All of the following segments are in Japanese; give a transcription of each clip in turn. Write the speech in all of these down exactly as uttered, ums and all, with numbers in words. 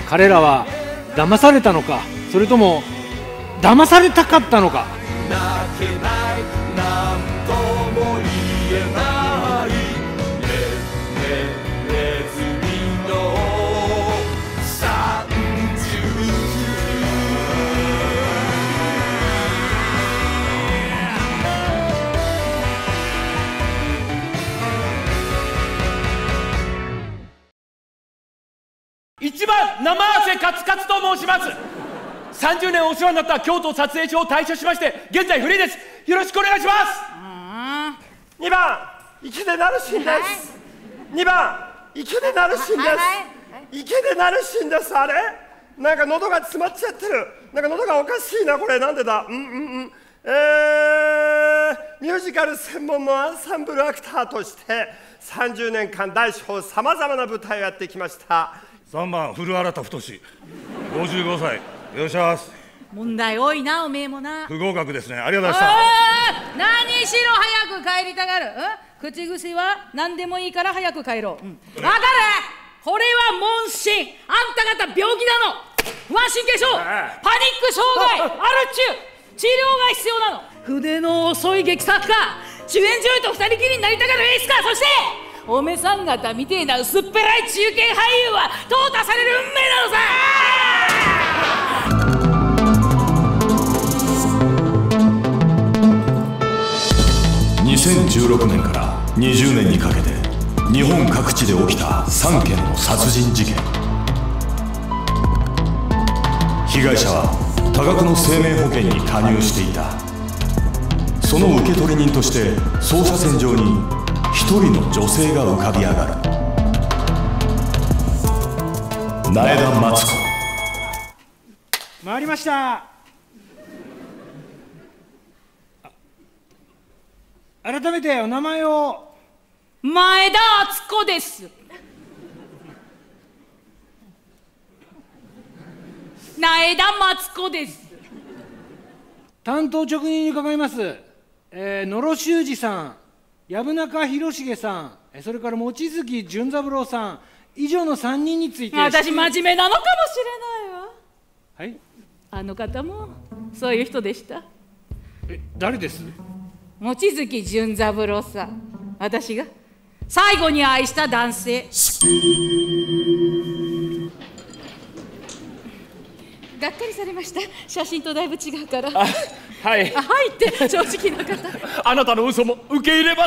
彼らは騙されたのか、それとも騙されたかったのか。 泣けないなんとも言えないねねネズミのさんじゅう一番生汗カツカツと申します。さんじゅうねんお世話になった京都撮影所を退所しまして、現在フリーです。よろしくお願いします。 にばん池でなるシーンです。にばん池でなるシーンです。池でなるシーンです。あれなんか喉が詰まっちゃってる。なんか喉がおかしいな、これなんでだ。うんうんうんえー、ミュージカル専門のアンサンブルアクターとしてさんじゅうねんかん大小さまざまな舞台をやってきました。 さんばん古新太ごじゅうごさい、よろしくお願いします。 問題多いな、おめえもな。 不合格ですね。ありがとうございました。何しろ早く帰りたがる。口癖は何でもいいから早く帰ろう。うん、分かる。これは問診。あんた方病気なの。不安神経症、パニック障害、アル中、治療が必要なの。筆の遅い劇作家、主演女優と二人きりになりたがるエースか。そしておめさん方みてえな薄っぺらい中堅俳優は淘汰される運命なのさ。 にせんじゅうろくねんからにじゅうねんにかけて日本各地で起きたさんけんの殺人事件。被害者は多額の生命保険に加入していた。その受取人として捜査線上に一人の女性が浮かび上がる。苗田松子。 回りました。改めてお名前を。 前田敦子です。苗田松子です。 担当直入に伺います。えー、野呂修二さん、薮中弘重さん、それから望月潤三郎さん、以上のさんにんについて。 私真面目なのかもしれないわ。 はい。 あの方もそういう人でした。 え、誰です？ 望月潤三郎さん、私が最後に愛した男性。がっかりされました。写真とだいぶ違うから。 あ、はい。 あ、はいって正直な方。 あなたの嘘も受け入れます。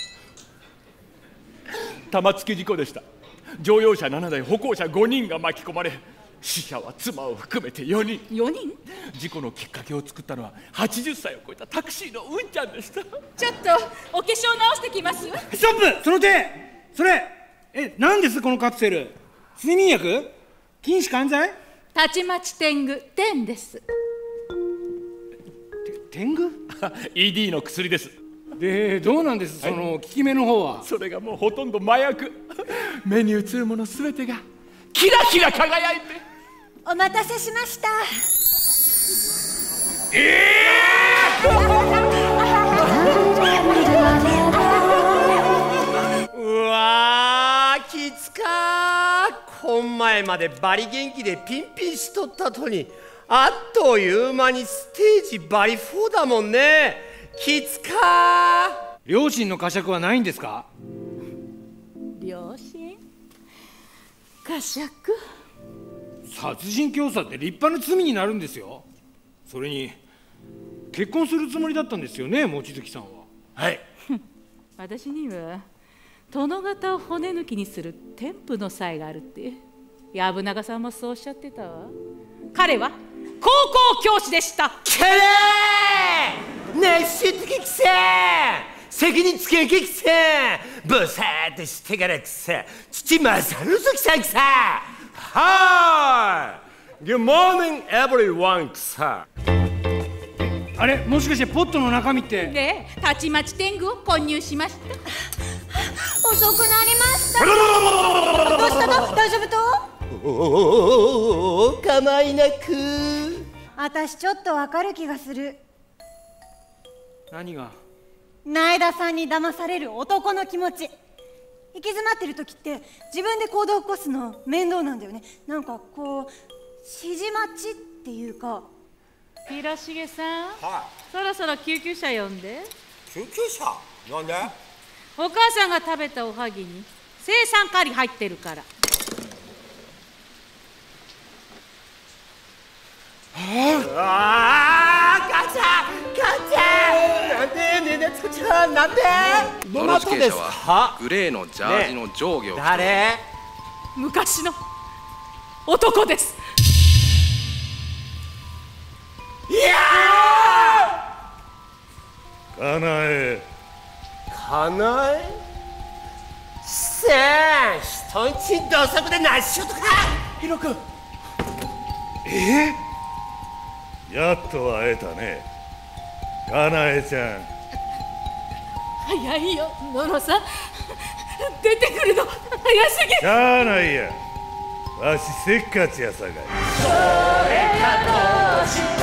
玉突き事故でした。乗用車ななだい、歩行者ごにんが巻き込まれ、死者は妻を含めてよにん。 よにん？ 事故のきっかけを作ったのははちじゅっさいを超えたタクシーのうんちゃんでした。 ちょっとお化粧直してきます。 ストップ。その手。それえ、何ですこのカプセル。睡眠薬？筋弛緩剤？ たちまち天狗天です。 天狗？ イーディー の薬です。 で、どうなんです、その効き目の方は。 それがもうほとんど麻薬。目に映るものすべてがキラキラ輝いて。 お待たせしました。 えー、 うわー、きつかー。こん前までバリ元気でピンピンしとったとに、あっという間にステージバリフォーだもんね。きつかー。 両親の呵責はないんですか？ 両親？呵責？ 殺人教唆って立派な罪になるんですよ。それに結婚するつもりだったんですよね、望月さんは。 はい。 私には殿方を骨抜きにする天賦の才があるって薮中さんもそうおっしゃってたわ。彼は高校教師でした。 けれー、熱しってきくせー、責任つけんけくせー、ブサーってしてからくせー、父正之さんくさー。はーい、Good morning everyone くさー。 あれ、もしかしてポットの中身って。 で、たちまち天狗を混入しました。 遅くなりました。どうしたの？大丈夫と？ おお、構いなく。 私ちょっとわかる気がする。 何が？ 苗田さんに騙される男の気持ち。 行き詰まってる時って自分で行動を起こすの面倒なんだよね。なんかこう指示待ちっていうか。 広重さん、 はそろそろ救急車呼んで。 い、救急車なんで？ お母さんが食べたおはぎに青酸カリ入ってるから。 ああ、ガチャガチャなんでねねつこちゃんなんでどなたですか？ グレーのジャージの上下を着て、 誰？ 昔の男です。 いやーかなえかなえせー人んちん土足で何しようとかヒロ君。 えー、やっと会えたねかなえちゃん。 早いよノロさん、出てくるの早すぎる。 しゃあないや、わしせっかちやさかい。 それかと